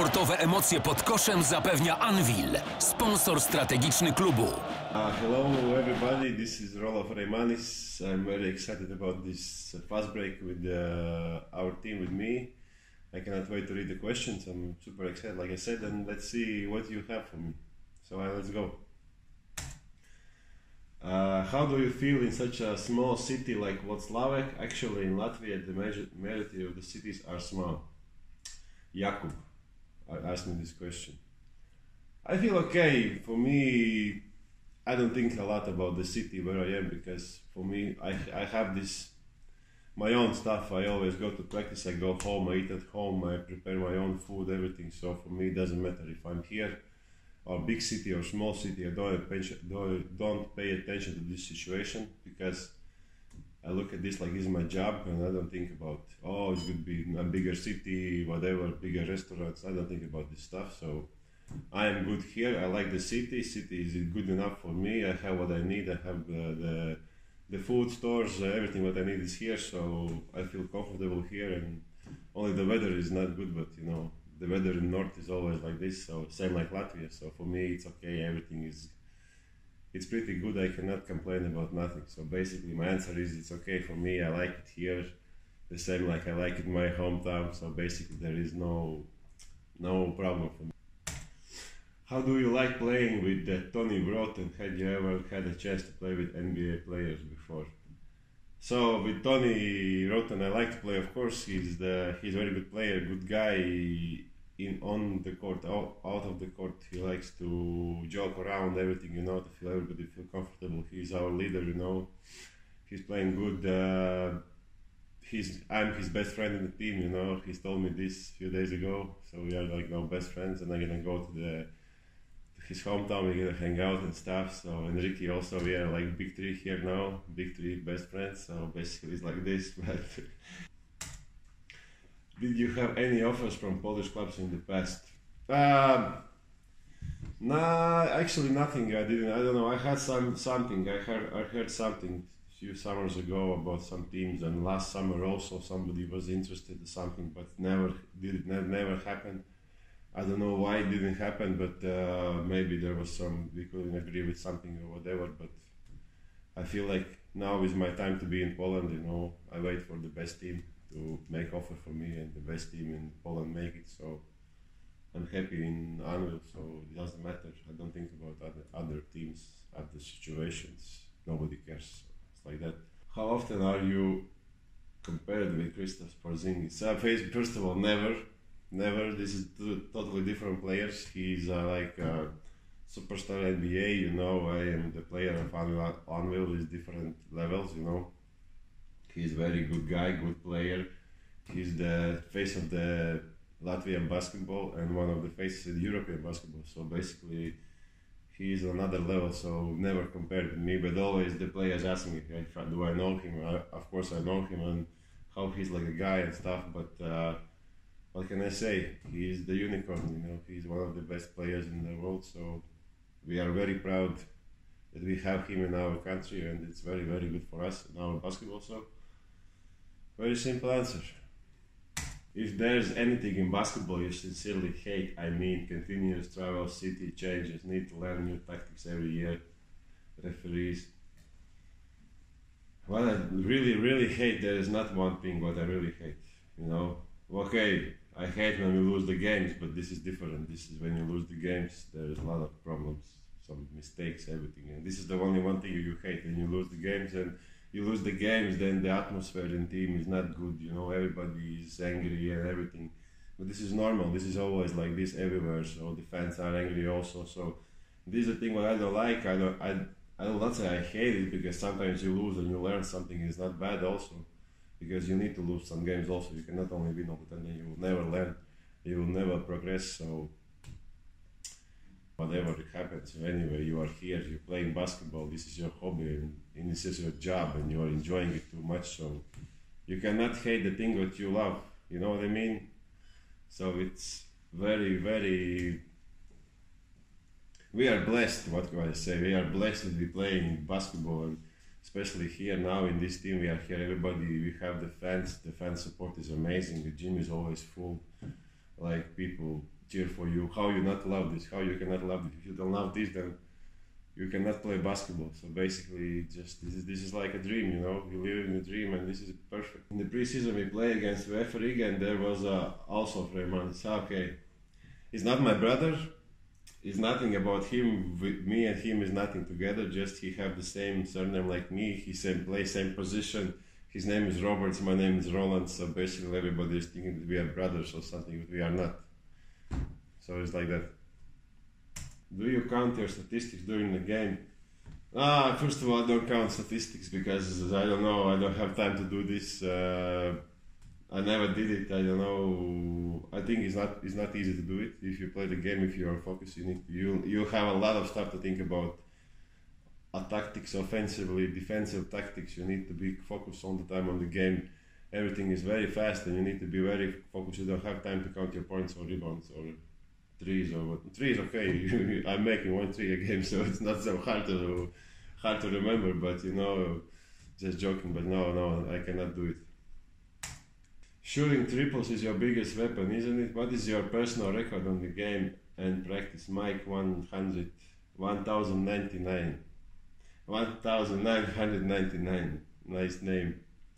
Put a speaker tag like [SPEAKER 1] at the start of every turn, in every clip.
[SPEAKER 1] Sportowe emocje pod koszem zapewnia Anwil, sponsor strategiczny klubu.
[SPEAKER 2] Hello everybody, this is Rolf Reimanis. I'm very excited about this fast break with our team, with me. I cannot wait to read the questions. I'm super excited, like I said, and let's see what you have for me. So let's go. How do you feel in such a small city like Włocławek? Actually, in Latvia, the majority of the cities are small. Jakub asked me this question. I feel okay. For me, I don't think a lot about the city where I am, because for me, I have this, my own stuff. I always go to practice, I go home, I eat at home, I prepare my own food, everything. So for me, it doesn't matter if I'm here or big city or small city. I don't pay attention to this situation, because I look at this like this is my job, and I don't think about, oh, it could be a bigger city, whatever, bigger restaurants. I don't think about this stuff. So I am good here. I like the city. City is good enough for me. I have what I need. I have the food stores, everything what I need is here. So I feel comfortable here, and only the weather is not good, but you know, the weather in north is always like this. So same like Latvia. So for me, it's okay. Everything is, it's pretty good. I cannot complain about nothing. So basically my answer is it's okay for me. I like it here. The same like I like it in my hometown. So basically there is no problem for me. How do you like playing with Tony Broughton? Had you ever had a chance to play with NBA players before? So with Tony Broughton, I like to play. Of course, he's a very good player, good guy. On the court, out of the court, he likes to joke around, everything, you know, to feel everybody feel comfortable. He's our leader, you know. He's playing good. I'm his best friend in the team, you know. He's told me this a few days ago. So we are like now best friends, and I'm gonna go to his hometown. We're gonna hang out and stuff. So Enrique also, we are like big three here now, big three best friends. So basically it's like this. But did you have any offers from Polish clubs in the past? Nah, actually nothing. I didn't. I don't know. I had something. I heard something a few summers ago about some teams, and last summer also somebody was interested in something, but never happened. I don't know why it didn't happen, but maybe there was we couldn't agree with something or whatever. But I feel like now is my time to be in Poland. You know, I wait for the best team to make offer for me, and the best team in Poland make it. So I'm happy in Anwil, so it doesn't matter. I don't think about other teams, other situations. Nobody cares. It's like that. How often are you compared with Kristaps Porzingis? First of all, never. This is two totally different players. He's like a superstar NBA, you know. I am the player of Anwil is different levels, you know. He's a very good guy, good player. He's the face of the Latvian basketball and one of the faces of the European basketball. So basically, he's on another level. So never compared with me, but always the players ask me, do I know him? Of course, I know him and how he's like a guy and stuff. But what can I say? He's the unicorn. You know, he's one of the best players in the world. So we are very proud that we have him in our country, and it's very, very good for us in our basketball. So. Very simple answer. If there's anything in basketball you sincerely hate, I mean continuous travel, city changes, need to learn new tactics every year, referees. What I really, really hate, there is not one thing what I really hate, you know. Okay, I hate when we lose the games, but this is different. This is when you lose the games, there is a lot of problems, some mistakes, everything. And this is the only one thing you hate, when you lose the games. And you lose the games, then the atmosphere in the team is not good, you know, everybody is angry and everything. But this is normal, this is always like this everywhere, so the fans are angry also. So this is the thing what I don't like. I will not say I hate it, because sometimes you lose and you learn something is not bad also. Because you need to lose some games also. You cannot only win all the time, and you will never learn, you will never progress. So whatever happens, anyway, you are here, you're playing basketball, this is your hobby, and this is your job, and you are enjoying it too much, so you cannot hate the thing that you love, you know what I mean? So it's very, very, we are blessed, what can I say, we are blessed to be playing basketball, and especially here now in this team, we are here, everybody, we have the fan support is amazing, the gym is always full, like people cheer for you. How you not love this? How you cannot love this? If you don't love this, then you cannot play basketball. So basically, just this is like a dream, you know. You live in a dream, and this is perfect. In the preseason, we play against UEFA Riga, and there was also Freeman. It's okay. He's not my brother. It's nothing about him. With me and him is nothing together. Just he have the same surname like me. He same place, same position. His name is Roberts. My name is Roland. So basically, everybody is thinking that we are brothers or something, but we are not. So it's like that. Do you count your statistics during the game? First of all, I don't count statistics because I don't know. I don't have time to do this. I never did it. I don't know. I think it's not easy to do it. If you play the game, if you are focused, you have a lot of stuff to think about. Tactics, offensively, defensive tactics. You need to be focused all the time on the game. Everything is very fast, and you need to be very focused. You don't have time to count your points or rebounds or threes or what. Threes, okay. I'm making 1 3 a game, so it's not so hard to remember. But you know, just joking. But no, I cannot do it. Shooting triples is your biggest weapon, isn't it? What is your personal record on the game and practice? Mike 1099. 1999. Nice name.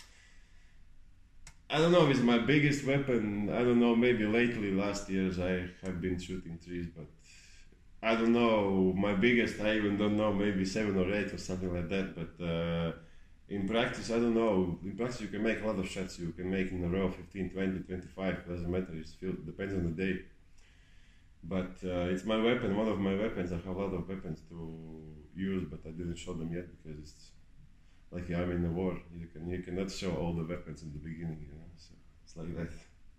[SPEAKER 2] I don't know if it's my biggest weapon. I don't know, maybe lately, last years, I have been shooting threes, but I don't know. My biggest, I even don't know, maybe 7 or 8 or something like that. But in practice, I don't know. In practice, you can make a lot of shots. You can make in a row 15, 20, 25. Doesn't matter. It depends on the day. But it's my weapon, one of my weapons. I have a lot of weapons to use, but I didn't show them yet because it's like I'm in a war. You cannot show all the weapons in the beginning, you know. So it's like that.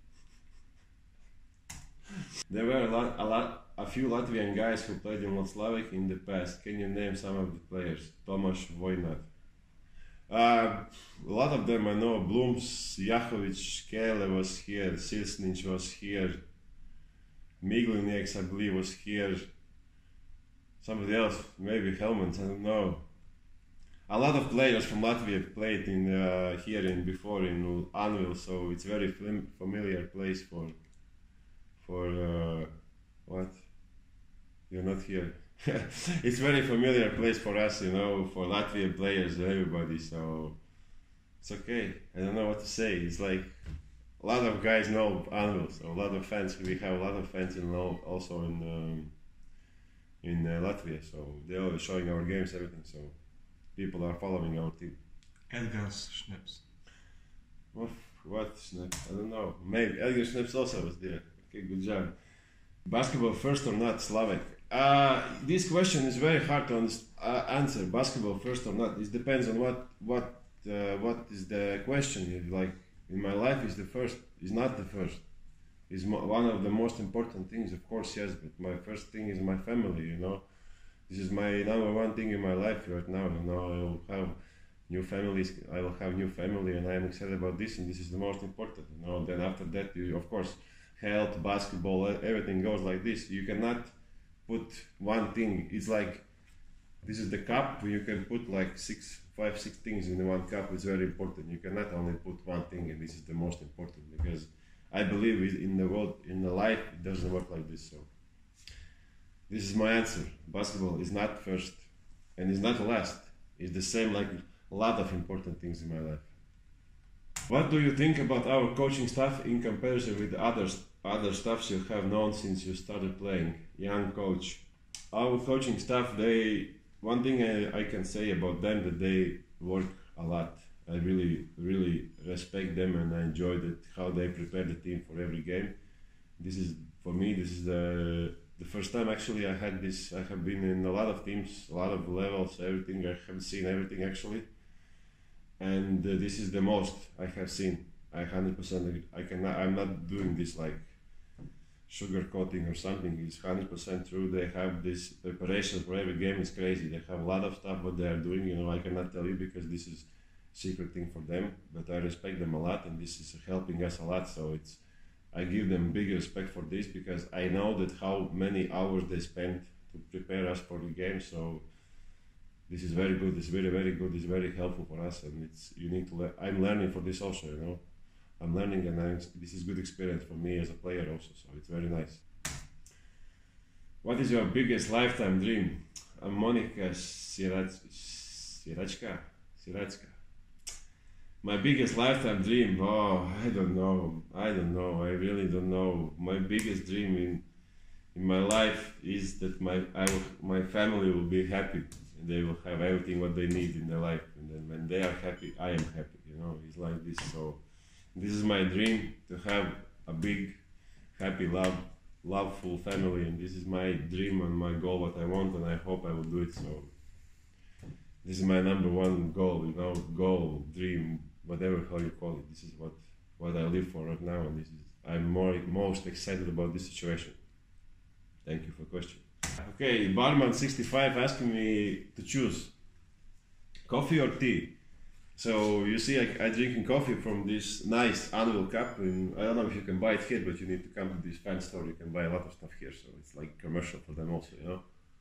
[SPEAKER 2] There were a few Latvian guys who played in Slovak in the past. Can you name some of the players? Tomaš Vojnat. A lot of them I know. Blums, Jahovic, Kele was here. Silsnic was here. Miglinieks, I believe, was here. Somebody else, maybe Helmans, I don't know. A lot of players from Latvia played before in Anvil, so it's very familiar place for what? You're not here. It's very familiar place for us, you know, for Latvian players and everybody. So it's okay. I don't know what to say. It's like a lot of guys know Anvil, so a lot of fans. We have a lot of fans also in Latvia. So they're always showing our games, everything. So people are following our team.
[SPEAKER 3] Edgars Schnips.
[SPEAKER 2] What Schnips? I don't know. Maybe Edgar Schnips also was there. Okay, good job. Basketball first or not, Slovak? This question is very hard to answer. Basketball first or not? It depends on what is the question. Like in my life, is the first. Is not the first. Is one of the most important things, of course, yes. But my first thing is my family. You know, this is my number one thing in my life right now. You know, I will have new families. I will have new family, and I am excited about this. And this is the most important. You know. Then after that, you, of course, health, basketball, everything goes like this. You cannot put one thing. It's like this is the cup. You can put like 5, 6 things in one cup. It's very important. You cannot only put one thing, and this is the most important, because I believe in the world, in the life, it doesn't work like this. So this is my answer. Basketball is not first, and it's not last. It's the same like a lot of important things in my life. What do you think about our coaching staff in comparison with other staffs you have known since you started playing? Young coach. Our coaching staff, one thing I can say about them, that they work a lot. I really, really respect them, and I enjoyed it, how they prepare the team for every game. This is, for me, this is the first time actually I had this. I have been in a lot of teams, a lot of levels, everything. I have seen everything actually. And this is the most I have seen. I 100%, I'm not doing this like sugarcoating or something. It's 100% true. They have this preparation for every game is crazy. They have a lot of stuff what they are doing. You know, I cannot tell you because this is secret thing for them, but I respect them a lot, and this is helping us a lot. So I give them big respect for this, because I know that how many hours they spend to prepare us for the game. So this is very good. It's very, very good. It's very helpful for us, and you need to I'm learning for this also. You know, I'm learning, and this is good experience for me as a player also. So it's very nice. What is your biggest lifetime dream? Monica Sirachka. My biggest lifetime dream? Oh, I don't know. I really don't know. My biggest dream in my life is that my family will be happy. They will have everything what they need in their life, and then when they are happy, I am happy. You know, it's like this. So this is my dream, to have a big, happy, loveful family, and this is my dream and my goal, what I want, and I hope I will do it. So this is my number one goal. You know, goal, dream, whatever how you call it. This is what I live for right now, and this is I'm most excited about this situation. Thank you for the question. Okay, Barman65 asking me to choose coffee or tea. So you see, I drinking coffee from this nice Anvil cup, and I don't know if you can buy it here, but you need to come to this fan store. You can buy a lot of stuff here, so it's like commercial for them also, you know.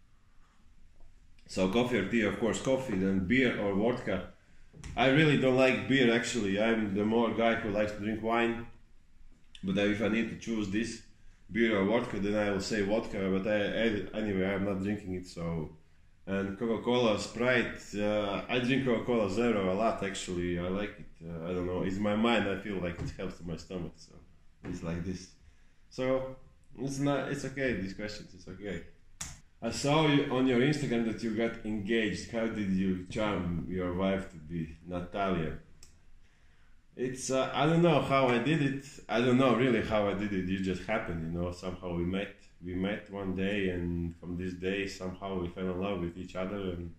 [SPEAKER 2] So coffee or tea, of course, coffee. Then beer or vodka. I really don't like beer actually. I'm the more guy who likes to drink wine. But if I need to choose this, beer or vodka, then I will say vodka. But anyway, I'm not drinking it. So, and Coca-Cola, Sprite. I drink Coca-Cola Zero a lot actually. I like it. I don't know. It's my mind. I feel like it helps to my stomach. So it's like this. So it's not. It's okay. These questions. It's okay. I saw you on your Instagram that you got engaged. How did you charm your wife to be Natalia? It's I don't know how I did it. I don't know really how I did it. It just happened, you know. Somehow we met. We met one day, and from this day somehow we fell in love with each other, and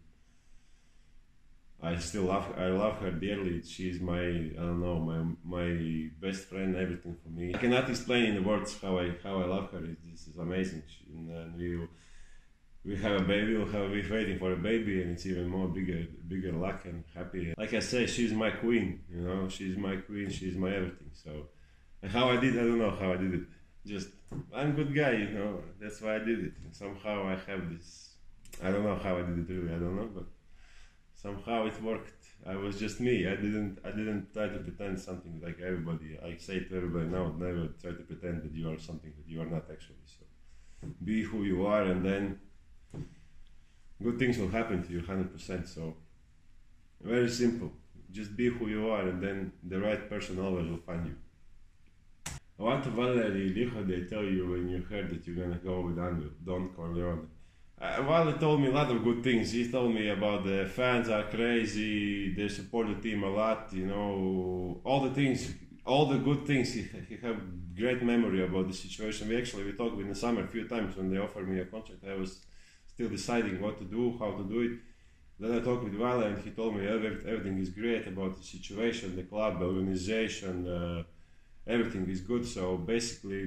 [SPEAKER 2] I love her dearly. She's my, I don't know, my best friend, everything for me. I cannot explain in the words how I love her. This is amazing. And we have a baby. We're waiting for a baby, and it's even more bigger luck and happy. Like I say, she's my queen. You know, she's my queen. She's my everything. So, and how I did, I don't know how I did it. Just I'm a good guy, you know. That's why I did it. And somehow I have this. I don't know how I did it really. I don't know, but somehow it worked. I was just me. I didn't try to pretend something like everybody. I say to everybody now, never try to pretend that you are something that you are not actually. So, be who you are, and then good things will happen to you 100%. So very simple. Just be who you are, and then the right person always will find you. What Valery Liho they tell you when you heard that you're gonna go with Don Corleone? Valery told me a lot of good things. He told me about the fans are crazy, they support the team a lot, you know, all the good things. He have great memory about the situation. We talked in the summer a few times when they offered me a contract. I was still deciding what to do, how to do it. Then I talked with Vale, and he told me everything is great about the situation, the club, the organization, everything is good. So basically,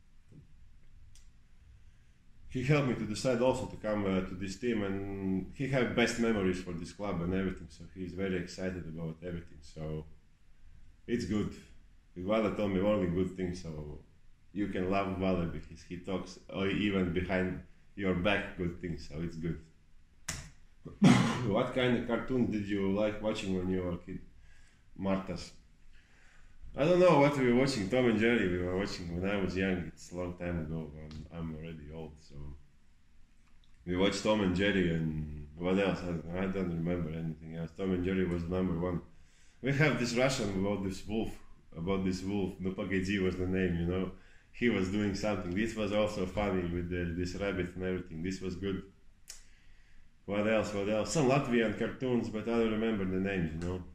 [SPEAKER 2] he helped me to decide also to come to this team, and he has best memories for this club and everything. So he's very excited about everything. So it's good. Vale told me only good things. So you can love Vale because he talks even behind your back good things, so it's good. What kind of cartoon did you like watching when you were a kid? Martas. I don't know what we were watching. Tom and Jerry we were watching when I was young. It's a long time ago. I'm already old, so we watched Tom and Jerry, and what else? I don't remember anything else. Tom and Jerry was number one. We have this Russian about this wolf. No Pagadi was the name, you know. He was doing something. This was also funny with this rabbit and everything. This was good. What else? Some Latvian cartoons, but I don't remember the names, you know.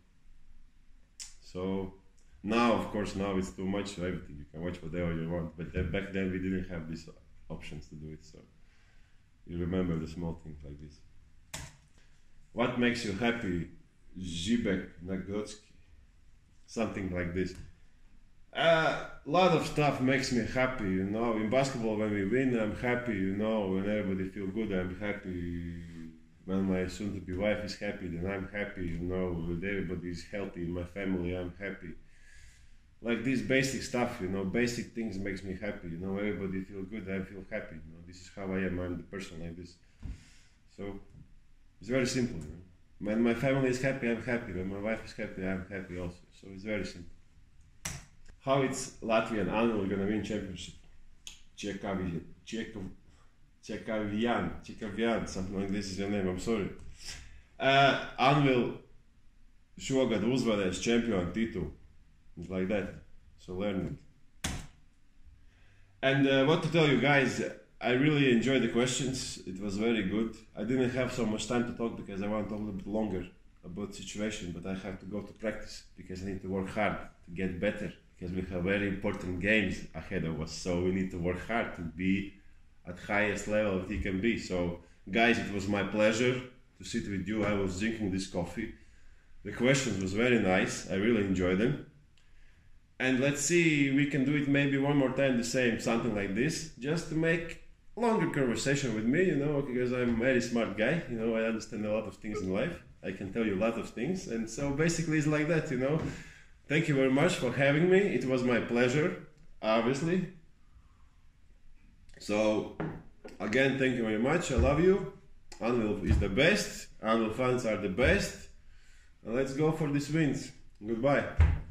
[SPEAKER 2] So now, of course, it's too much for everything. You can watch whatever you want. But back then we didn't have these options to do it. So you remember the small things like this. What makes you happy? Zibek Nagotsky. Something like this. A lot of stuff makes me happy, you know. In basketball, when we win, I'm happy, you know. When everybody feels good, I'm happy. When my soon-to-be wife is happy, then I'm happy, you know. When everybody is healthy in my family, I'm happy. Like this basic stuff, you know. Basic things makes me happy, you know. Everybody feels good, I feel happy, you know. This is how I am. I'm the person like this. So it's very simple, you know. When my family is happy, I'm happy. When my wife is happy, I'm happy also. So it's very simple. How it's Latvian Anvil gonna win championship? Chekavian, something like this is your name, I'm sorry. Anvil šogad uzvarēs čempionu titulu. It's like that, so learn it. And what to tell you guys, I really enjoyed the questions, it was very good. I didn't have so much time to talk because I want to talk a little bit longer about the situation, but I have to go to practice because I need to work hard to get better because we have very important games ahead of us, so we need to work hard to be at highest level that he can be. So guys, it was my pleasure to sit with you. I was drinking this coffee. The questions was very nice, I really enjoyed them. And let's see, we can do it maybe one more time the same, something like this, just to make longer conversation with me, you know, because I'm a very smart guy, you know, I understand a lot of things in life. I can tell you a lot of things, and so basically it's like that, you know. Thank you very much for having me. It was my pleasure, obviously. So, again, thank you very much. I love you. Anvil is the best. Anvil fans are the best. And let's go for these wins. Goodbye.